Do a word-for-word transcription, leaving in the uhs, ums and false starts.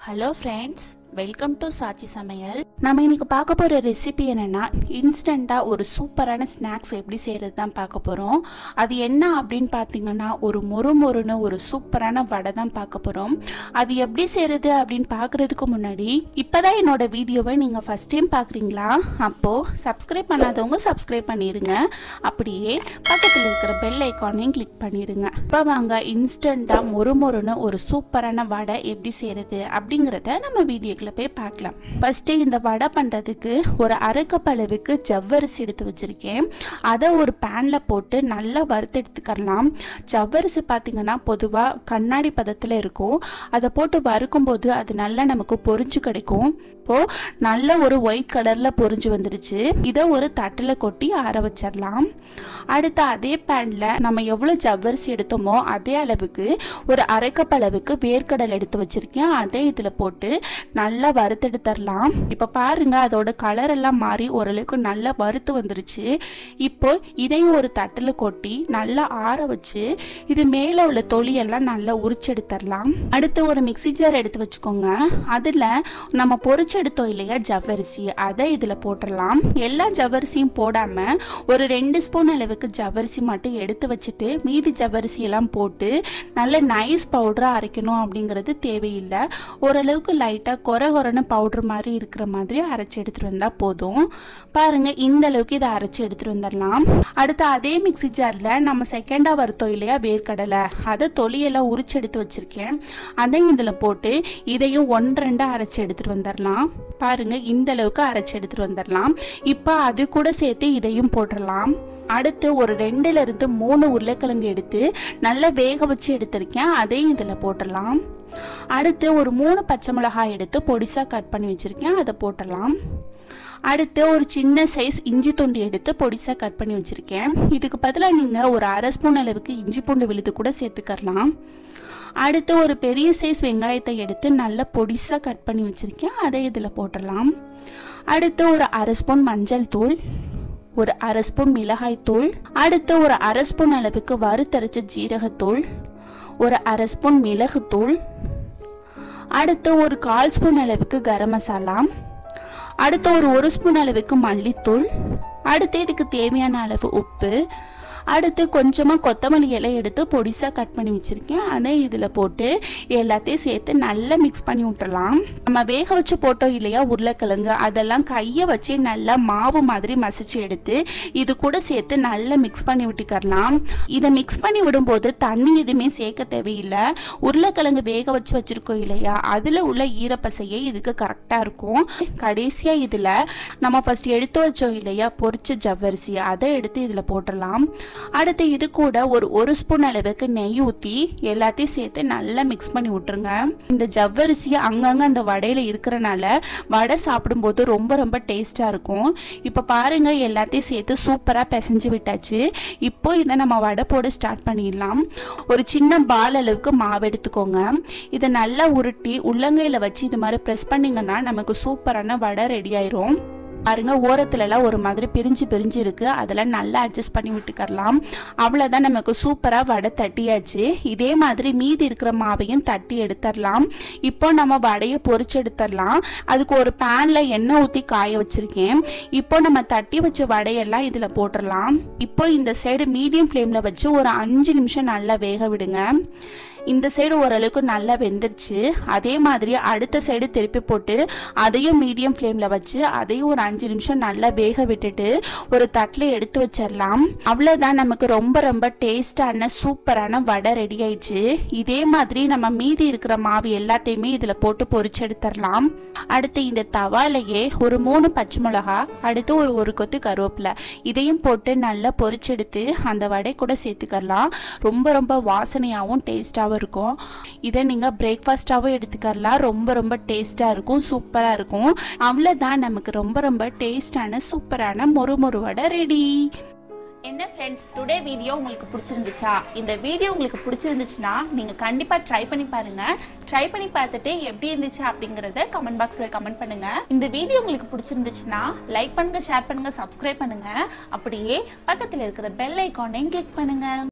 Hello friends, welcome to சாச்சி சமையல். நம்ம இன்னைக்கு பார்க்க போற ரெசிபி என்னன்னா இன்ஸ்டன்ட்டா ஒரு சூப்பரான ஸ்நாக்ஸ் எப்படி செய்யறது தான் பார்க்க போறோம். அது என்ன அப்படினு பாத்தீங்கன்னா ஒரு மொறுமொறுன ஒரு சூப்பரான வடை தான் பார்க்க போறோம். அது எப்படி செய்யறது அப்படினு பார்க்கிறதுக்கு முன்னாடி இப்பதான் என்னோட வீடியோவை நீங்க ஃபர்ஸ்ட் டைம் பார்க்கறீங்களா? அப்போ Subscribe பண்ணாதவங்க Subscribe பண்ணிருங்க. அப்படியே பக்கத்துல இருக்கிற பெல் ஐகானையும் கிளிக் பண்ணிருங்க. இப்ப வாங்க இன்ஸ்டன்ட்டா மொறுமொறுன ஒரு சூப்பரான வடை எப்படி செய்யறது அப்படிங்கறத நம்ம வீடியோக்குள்ள போய் பார்க்கலாம். ஃபர்ஸ்ட் இந்த வடை பண்றதுக்கு ஒரு அரை கப் அளவுக்கு ஜவ்வரிசி எடுத்து வச்சிருக்கேன். அதை ஒரு பேன்ல போட்டு நல்லா வறுத்து எடுத்துக்கலாம். ஜவ்வரிசி பாத்தீங்கன்னா பொதுவா கண்ணாடி பதத்துல இருக்கும். அதை போட்டு வறுக்கும் போது அது நல்லா நமக்கு பொரிஞ்சு கிடைக்கும். இப்போ நல்ல ஒரு ஒயிட் கலர்ல பொரிஞ்சு வந்துருச்சு. இதை ஒரு தட்டுல கொட்டி ஆற வச்சிடலாம். அடுத்து அதே பேன்ல நம்ம எவ்வளவு ஜவ்வரிசி எடுத்தோமோ அதே அளவுக்கு ஒரு அரை கப் அளவுக்கு வேர்க்கடலை எடுத்து வச்சிருக்கேன். அதை இதுல போட்டு நல்லா வறுத்தெடுத்துடலாம். இப்ப பாருங்க அதோட கலர் எல்லாம் மாறி ஓரளவுக்கு நல்லா வறுத்து வந்துருச்சு. இப்போ இதையும் ஒரு தட்டுல கொட்டி நல்லா ஆற வச்சு இது மேல உள்ள தொலியெல்லாம் நல்லா உரிச்சு எடுத்துடலாம். அடுத்து ஒரு மிக்ஸி ஜார் எடுத்து வச்சுக்கோங்க. அதுல நம்ம பொரிச்சு எடுத்தோம் இல்லையா ஜவ்வரிசி, அதை இதுல போட்டுடலாம். எல்லா ஜவ்வரிசியும் போடாம ஒரு ரெண்டு ஸ்பூன் அளவுக்கு ஜவ்வரிசி மட்டும் எடுத்து வச்சுட்டு மீதி ஜவ்வரிசி எல்லாம் போட்டு நல்ல நைஸ் பவுடரா அரைக்கணும் அப்படிங்கிறது தேவையில்லை. ஓரளவுக்கு லைட்டா கொர கொரன்னு பவுடர் மாதிரி இருக்கிற மாதிரி அரைச்சு எடுத்துட்டு வந்தா போதும். பாருங்க இந்த அளவுக்கு இதை அரைச்சு எடுத்துட்டு வந்துடலாம். அடுத்து அதே மிக்ஸி ஜார்ல நம்ம செகண்டா வறுத்தோம் இல்லையா வேர்க்கடலை, அதை தொலியெல்லாம் உரிச்சு எடுத்து வச்சிருக்கேன். அதையும் இதுல போட்டு இதையும் ஒன்று ரெண்டா அரைச்சு எடுத்துட்டு வந்துடலாம். பாருங்க இந்த அளவுக்கு அரைச்சு எடுத்துட்டு வந்துடலாம். இப்ப அது கூட சேர்த்து இதையும் போட்டுடலாம். அடுத்து ஒரு ரெண்டுல இருந்து மூணு உருளைக்கிழங்கு எடுத்து நல்லா வேக வச்சு எடுத்திருக்கேன். அதையும் இதுல போட்டுடலாம். அடுத்து ஒரு மூணு பச்சை மிளகாய் எடுத்து பொடிசா கட் பண்ணி வச்சிருக்கேன். அதை போட்டலாம். அடுத்து ஒரு சின்ன சைஸ் இஞ்சி துண்டு எடுத்து பொடிசா கட் பண்ணி வச்சிருக்கேன். இதுக்கு பதிலாக நீங்க ஒரு அரை ஸ்பூன் அளவுக்கு இஞ்சி பூண்டு விழுது கூட சேர்த்துக்கலாம். அடுத்து ஒரு பெரிய சைஸ் வெங்காயத்தை எடுத்து நல்லா பொடிசா கட் பண்ணி வச்சிருக்கேன். அதை இதுல போட்டுடலாம். அடுத்து ஒரு அரை ஸ்பூன் மஞ்சள் தூள், ஒரு அரை ஸ்பூன் மிளகாய் தூள், அடுத்து ஒரு அரை ஸ்பூன் அளவுக்கு வறுத்தரைச்ச ஜீரகத்தூள், ஒரு அரை ஸ்பூன் மிளகுத்தூள், அடுத்து ஒரு கால் ஸ்பூன் அளவுக்கு கரம் மசாலா, அடுத்து ஒரு ஒரு ஸ்பூன் அளவுக்கு மல்லித்தூள், அடுத்து இதுக்கு தேவையான அளவு உப்பு, அடுத்து கொஞ்சமா கொத்தமல்லி இலை எடுத்து பொடிசா கட் பண்ணி வச்சிருக்கேன். அதை இதுல போட்டு எல்லாத்தையும் சேர்த்து நல்லா மிக்ஸ் பண்ணி விட்டுறலாம். நம்ம வேக வச்சு போட்டோம் இல்லையா உருளைக்கிழங்கு, அதெல்லாம் கையை வச்சு நல்லா மாவு மாதிரி மசிச்சு எடுத்து இது கூட சேர்த்து நல்லா மிக்ஸ் பண்ணி விட்டுக்கலாம். இதை மிக்ஸ் பண்ணி விடும்போது தண்ணி எதுவுமே சேர்க்க தேவையில்லை. உருளைக்கிழங்கு வேக வச்சு வச்சிருக்கோம் இல்லையா, அதுல உள்ள ஈரப்பசையே இதுக்கு கரெக்டா இருக்கும். கடைசியா இதுல நம்ம ஃபர்ஸ்ட் எடுத்து வச்சோம் இல்லையா பொரிச்ச ஜவ்வரிசி, அதை எடுத்து இதுல போட்டுடலாம். அடுத்து இது கூட ஒரு ஒரு ஸ்பூன் அளவுக்கு நெய் ஊற்றி எல்லாத்தையும் சேர்த்து நல்லா மிக்ஸ் பண்ணி விட்டுருங்க. இந்த ஜவ்வரிசி அங்கங்க அந்த வடையில இருக்கிறனால வடை சாப்பிடும்போது ரொம்ப ரொம்ப டேஸ்டா இருக்கும். இப்போ பாருங்க எல்லாத்தையும் சேர்த்து சூப்பரா பிசைஞ்சு விட்டாச்சு. இப்போ இதை நம்ம வடை போட ஸ்டார்ட் பண்ணிடலாம். ஒரு சின்ன பால் அளவுக்கு மாவு எடுத்துக்கோங்க. இதை நல்லா உருட்டி உள்ளங்கையில வச்சு இது மாதிரி ப்ரெஸ் பண்ணிங்கன்னா நமக்கு சூப்பரான வடை ரெடி ஆயிரும். பாருங்க ஓரத்துல எல்லாம் ஒரு மாதிரி பிரிஞ்சு பிரிஞ்சு இருக்கு, அதெல்லாம் நல்லா அட்ஜஸ்ட் பண்ணி விட்டுக்கலாம். அவ்வளவுதான், நமக்கு சூப்பரா வடை தட்டியாச்சு. இதே மாதிரி மீதி இருக்கிற மாவையும் தட்டி எடுத்துடலாம். இப்போ நம்ம வடையை பொரிச்சு எடுத்துடலாம். அதுக்கு ஒரு பேன்ல எண்ணெய் ஊற்றி காய வச்சிருக்கேன். இப்போ நம்ம தட்டி வச்ச வடையெல்லாம் இதுல போட்டுடலாம். இப்போ இந்த சைடு மீடியம் ஃப்ளேம்ல வச்சு ஒரு அஞ்சு நிமிஷம் நல்லா வேக விடுங்க. இந்த சைடு ஓரளவுக்கு நல்லா வெந்துருச்சு. அதே மாதிரி அடுத்த சைடு திருப்பி போட்டு அதையும் மீடியம் ஃப்ளேம்ல வச்சு அதையும் ஒரு அஞ்சு நிமிஷம் நல்லா வேக விட்டுட்டு ஒரு தட்டில் எடுத்து வச்சிடலாம். அவ்வளவுதான், நமக்கு ரொம்ப ரொம்ப டேஸ்டான சூப்பரான வடை ரெடி ஆயிடுச்சு. இதே மாதிரி நம்ம மீதி இருக்கிற மாவு எல்லாத்தையுமே இதுல போட்டு பொரிச்சு எடுத்துடலாம். அடுத்து இந்த தவாலையே ஒரு மூணு பச்சை மிளகா, அடுத்து ஒரு ஒரு கொத்து கருவேப்பிலை, இதையும் போட்டு நல்லா பொரிச்செடுத்து அந்த வடை கூட சேர்த்துக்கலாம். ரொம்ப ரொம்ப வாசனையாகவும் டேஸ்டாகவும் இருக்கும். இதை நீங்க பிரேக்ஃபாஸ்டாவும் எடுத்துக்கலாம். ரொம்ப ரொம்ப டேஸ்டா இருக்கும், சூப்பரா இருக்கும். அவ்வளவுதான், நமக்கு ரொம்ப ரொம்ப டேஸ்டான சூப்பரான மொறு மொறு வடை ரெடி. என்ன ஃப்ரெண்ட்ஸ், டுடே வீடியோ உங்களுக்கு பிடிச்சிருந்துச்சா? இந்த வீடியோ உங்களுக்கு பிடிச்சிருந்துச்சுன்னா நீங்க கண்டிப்பா ட்ரை பண்ணி பாருங்க. ட்ரை பண்ணி பார்த்துட்டு எப்படி இருந்துச்சு அப்படிங்கறத கமெண்ட் பாக்ஸ்ல கமெண்ட் பண்ணுங்க. இந்த வீடியோ உங்களுக்கு பிடிச்சிருந்துச்சுன்னா லைக் பண்ணுங்க, ஷேர் பண்ணுங்க, சப்ஸ்கிரைப் பண்ணுங்க. அப்படியே பக்கத்துல இருக்கிற பெல் ஐகானையும் கிளிக் பண்ணுங்க.